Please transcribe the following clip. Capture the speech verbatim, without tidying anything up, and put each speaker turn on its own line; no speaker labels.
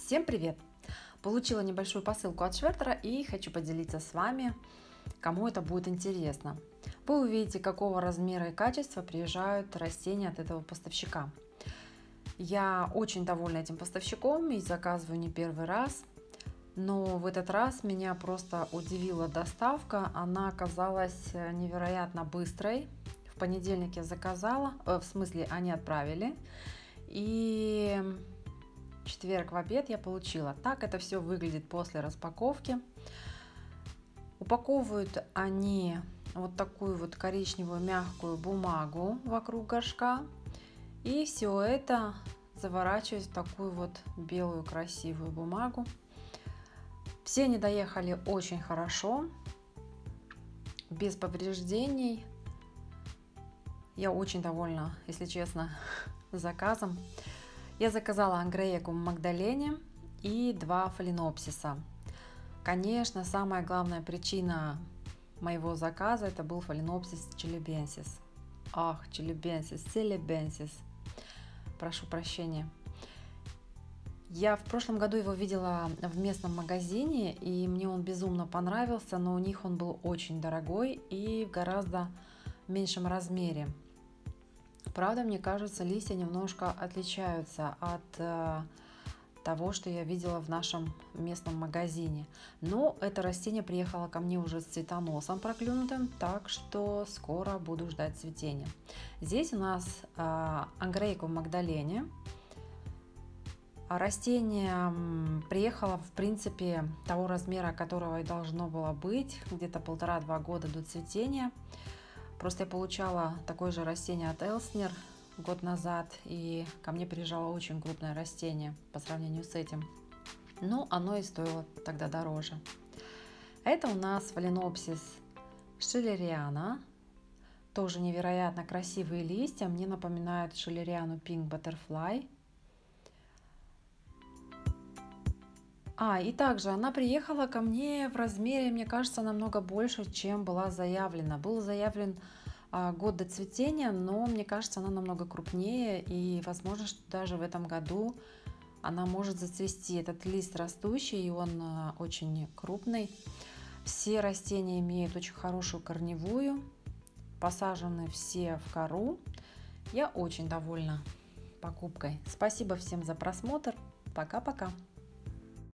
Всем привет! Получила небольшую посылку от Швертера и хочу поделиться с вами, кому это будет интересно. Вы увидите, какого размера и качества приезжают растения от этого поставщика. Я очень довольна этим поставщиком и заказываю не первый раз, но в этот раз меня просто удивила доставка. Она оказалась невероятно быстрой. В понедельник я заказала, э, в смысле они отправили, и в четверг в обед я получила. Так это все выглядит после распаковки. Упаковывают они вот такую вот коричневую мягкую бумагу вокруг горшка, и все это заворачивают в такую вот белую красивую бумагу. Все они доехали очень хорошо, без повреждений. Я очень довольна, если честно, заказом. Я заказала Ангреекум Магдалене и два фаленопсиса. Конечно, самая главная причина моего заказа это был фаленопсис чилибенсис. Ах, чилибенсис, чилибенсис. Прошу прощения. Я в прошлом году его видела в местном магазине, и мне он безумно понравился, но у них он был очень дорогой и в гораздо меньшем размере. Правда, мне кажется, листья немножко отличаются от э, того, что я видела в нашем местном магазине. Но это растение приехало ко мне уже с цветоносом проклюнутым, так что скоро буду ждать цветения. Здесь у нас э, Ангреекум Магдалене. Растение приехало, в принципе, того размера, которого и должно было быть, где-то полтора-два года до цветения. Просто я получала такое же растение от Элснер год назад, и ко мне приезжало очень крупное растение по сравнению с этим. Но оно и стоило тогда дороже. Это у нас фаленопсис шиллериана. Тоже невероятно красивые листья. Мне напоминают шиллериану Pink Butterfly. А, и также она приехала ко мне в размере, мне кажется, намного больше, чем была заявлена. Был заявлен а, год до цветения, но мне кажется, она намного крупнее, и возможно, что даже в этом году она может зацвести. Этот лист растущий, и он а, очень крупный. Все растения имеют очень хорошую корневую, посажены все в кору. Я очень довольна покупкой. Спасибо всем за просмотр. Пока-пока.